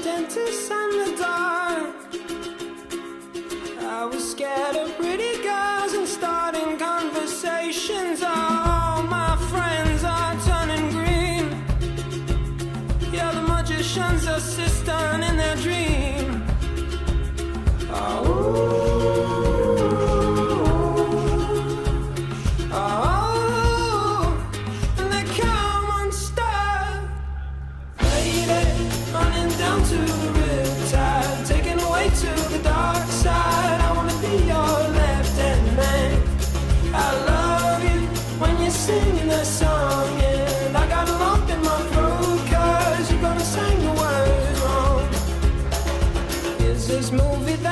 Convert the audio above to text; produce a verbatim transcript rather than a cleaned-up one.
dentist and the dark. I was scared of pretty girls and starting conversations. All my friends are turning green. Yeah, the magician's assistant in their dream. Oh. To the riptide, taken away to the dark side. I wanna be your left-hand man. I love you when you're singing that song, and I got a lump in my throat 'cause you're gonna sing the words wrong. Is this movie